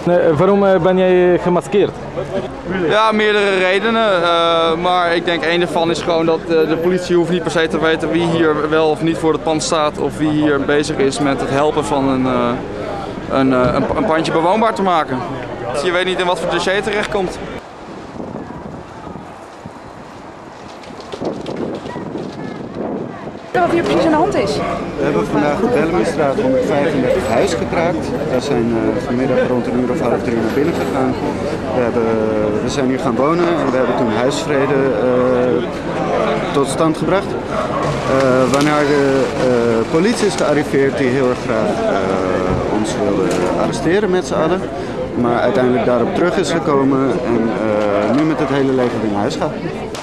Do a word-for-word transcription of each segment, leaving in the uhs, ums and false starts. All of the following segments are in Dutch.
Nee, waarom ben jij gemaskeerd? Ja, meerdere redenen. Uh, maar ik denk één daarvan is gewoon dat uh, de politie hoeft niet per se te weten wie hier wel of niet voor het pand staat. Of wie hier bezig is met het helpen van een, uh, een, uh, een, een pandje bewoonbaar te maken. Dus je weet niet in wat voor dossier je terechtkomt. Wat hier precies aan de hand is? We hebben vandaag op Bellamiestraat honderdvijfendertig huis gekraakt. We zijn uh, vanmiddag rond een uur of half drie naar binnen gegaan. We, hebben, we zijn hier gaan wonen en we hebben toen huisvrede uh, tot stand gebracht. Uh, waarna de uh, politie is gearriveerd die heel erg graag uh, ons wilde arresteren met z'n allen. Maar uiteindelijk daarop terug is gekomen en uh, nu met het hele leger weer naar huis gaat.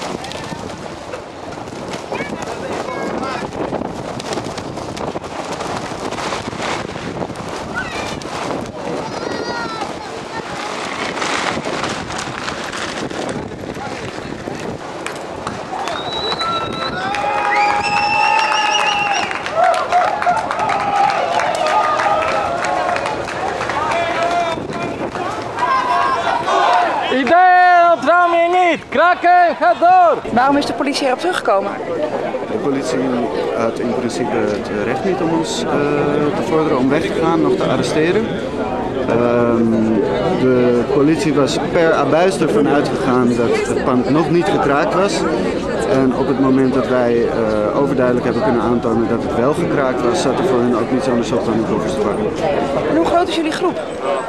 Ideeën ontrouw je niet! Kraken, ga door! Waarom is de politie erop teruggekomen? De politie had in principe het recht niet om ons uh, te vorderen om weg te gaan, nog te arresteren. Um, de politie was per abuis ervan uitgegaan dat het pand nog niet gekraakt was. En op het moment dat wij uh, overduidelijk hebben kunnen aantonen dat het wel gekraakt was, zat er voor hen ook niets anders op dan de koffers te pakken. En hoe groot is jullie groep?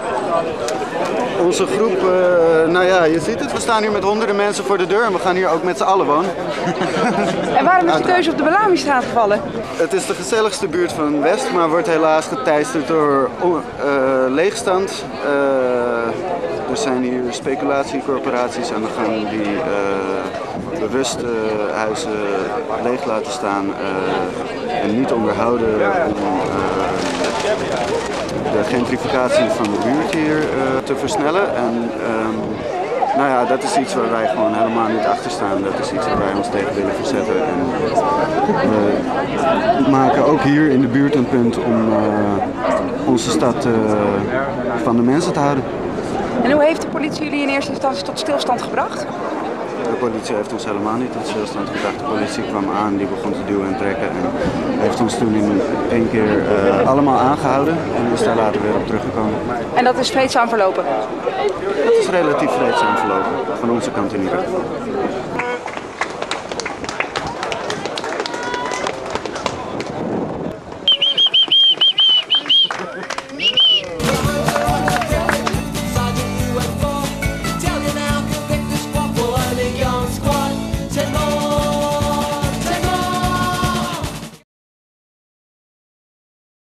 Onze groep, uh, nou ja, je ziet het, we staan hier met honderden mensen voor de deur en we gaan hier ook met z'n allen wonen. En waarom is de keuze op de Bellamiestraat gevallen? Het is de gezelligste buurt van West, maar wordt helaas geteisterd door uh, leegstand. Uh, er zijn hier speculatiecorporaties aan de gang die uh, bewust uh, huizen leeg laten staan uh, en niet onderhouden om uh, de gentrificatie van de buurt hier uh, te versnellen. En, um, nou ja, dat is iets waar wij gewoon helemaal niet achter staan. Dat is iets waar wij ons tegen willen verzetten. En we maken ook hier in de buurt een punt om uh, onze stad uh, van de mensen te houden. En hoe heeft de politie jullie in eerste instantie tot stilstand gebracht? De politie heeft ons helemaal niet tot stilstand gebracht. De politie kwam aan, die begon te duwen en trekken en heeft ons toen in één keer uh, allemaal aangehouden en is daar later weer op teruggekomen. En dat is vreedzaam verlopen? Dat is relatief vreedzaam verlopen, van onze kant in ieder geval.